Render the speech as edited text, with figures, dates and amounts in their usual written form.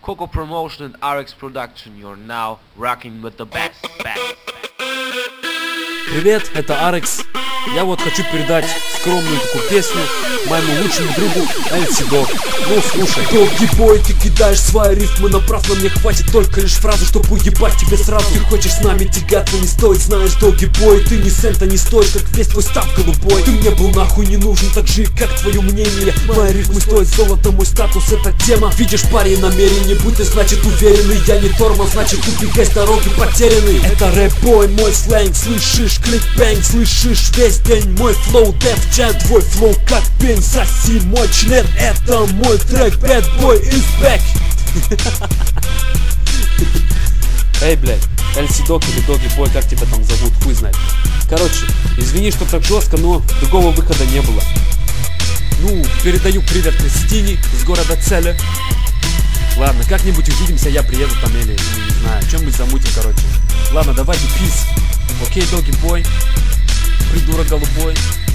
Coco Promotion and RX Production. You're now rocking with the best. Привет, это RX. Я вот хочу передать скромную такую песню моему лучшему другу LC Dog. Ну слушай. Долгий бой, ты кидаешь свои рифмы напрасно. Мне хватит только лишь фразы, чтобы уебать тебе сразу. Ты хочешь с нами тягаться, не стоит, знаешь, долгий бой. Ты ни цента не стоишь, как весь твой став голубой. Ты мне был нахуй не нужен, так же, как твое мнение. Мои рифмы стоят золото, мой статус это тема. Видишь, парень, намерение, будь ты, значит, уверенный. Я не тормоз, значит, убегай с дороги потерянный. Это рэп-бой, мой сленг, слышишь, клик-бэнг, слышишь весь день мой флоу, Def Jam, твой флоу как пень, соси мой член, это мой трек, Bad Boy is back. Эй, блядь, LC Dog или Doggy Boy, как тебя там зовут, хуй знает. Короче, извини, что так жестко, но другого выхода не было. Ну, передаю привет Кристине из города Целя. Ладно, как-нибудь увидимся, я приеду там или, не знаю, чем-нибудь замутим, короче. Ладно, давайте, peace. Окей, Doggy Boy, придурок голубой.